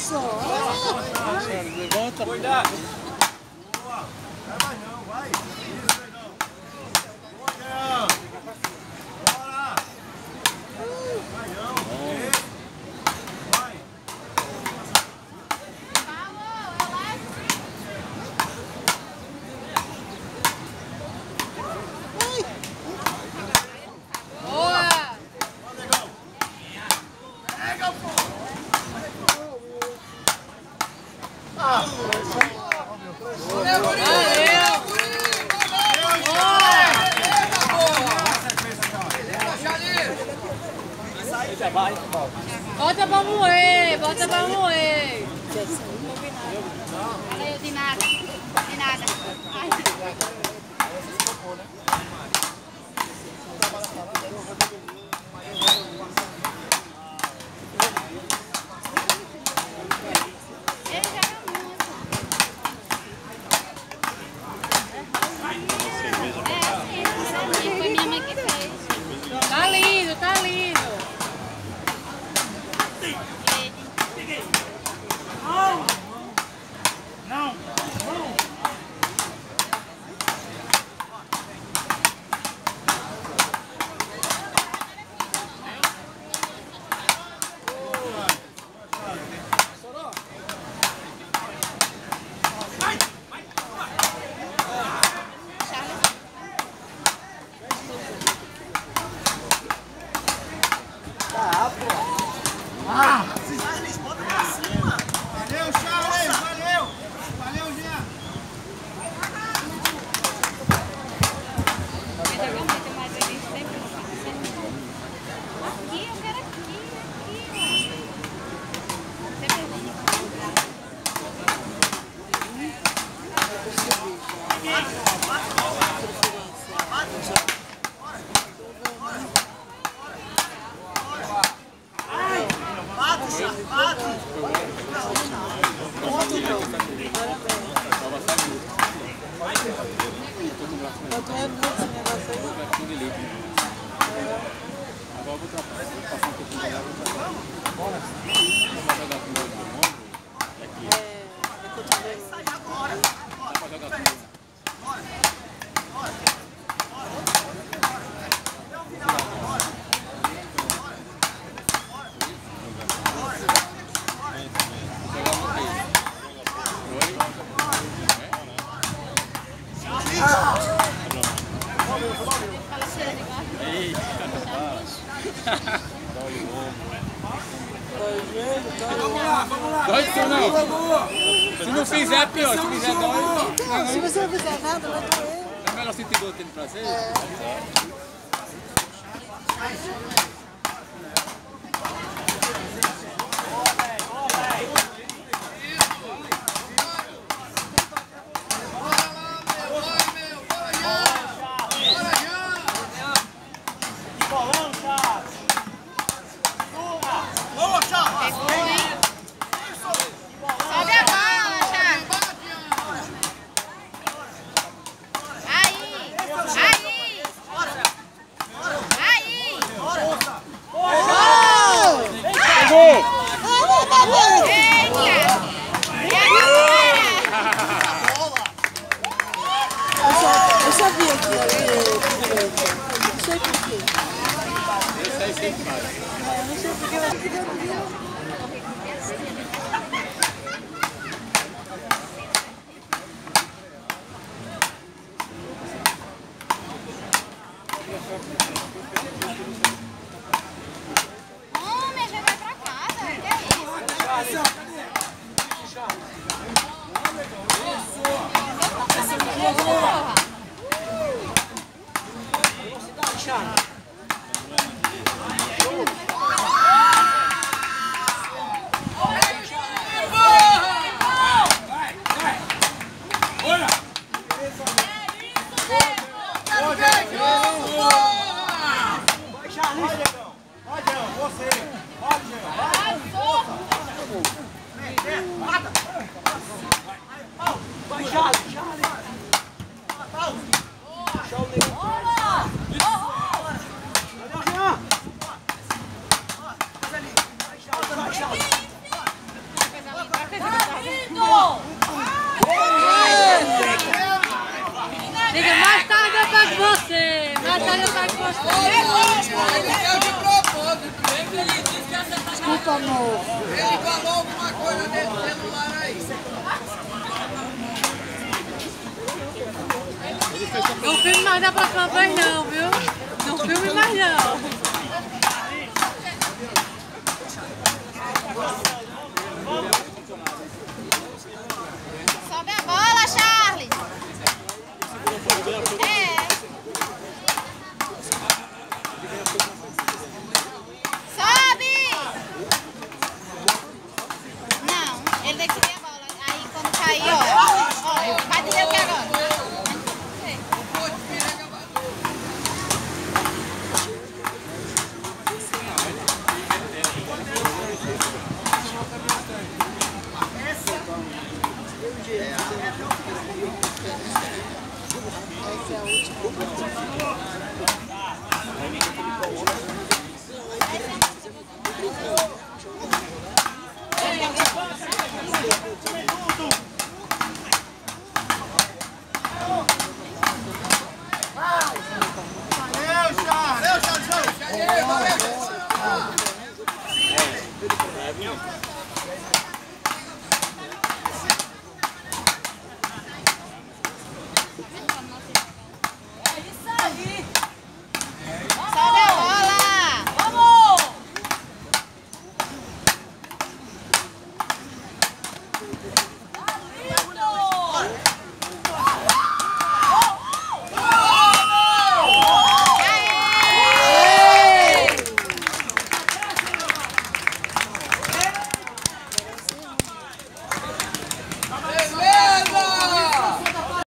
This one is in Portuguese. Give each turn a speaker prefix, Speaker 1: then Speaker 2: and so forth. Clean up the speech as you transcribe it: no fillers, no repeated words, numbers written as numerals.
Speaker 1: só.
Speaker 2: Levanta.
Speaker 3: Cuidado.
Speaker 4: Vai não, vai. Isso aí não. Bora. Vai não. Vai.
Speaker 1: Boa!
Speaker 4: Pega, pô.
Speaker 1: Bota pra moer, bota pra moer.
Speaker 5: De nada, de nada. Ai. Ele já é muito. Sim, foi minha mãe que fez.
Speaker 1: Tá lindo, tá lindo.
Speaker 4: Valeu, Charles. Valeu. Valeu, Jean.
Speaker 5: Antigamente, mas eles sempre fazem. Aqui, eu quero aqui, aqui. Sempre
Speaker 2: Dói tu não. Se não fizer, é pior. Se fizer, dói.
Speaker 1: Se você não fizer nada, vai doer.
Speaker 2: É melhor sentir dor tendo prazer?
Speaker 5: sobe a bola, Thiago. Aí, aí. Aí.
Speaker 2: Pegou!
Speaker 5: Eita. E agora?
Speaker 1: Eu sabia que ia. Não sei por quê.
Speaker 2: Esse aí sempre faz.
Speaker 1: Eu não sei por quê, mas eu não vi.
Speaker 5: Homem, já vai pra casa. Que é isso? Porra. Natália vai gostar.
Speaker 1: Desculpa, amor.
Speaker 3: Ele falou alguma coisa desse celular aí.
Speaker 5: Não filme mais da próxima vez não, viu? Não filme mais não.
Speaker 6: Sobe a bola, Charlie! Sobe! Não, ele tem que subir a bola. Aí quando cair, ó, vai dizer o que agora?
Speaker 1: Essa é a última.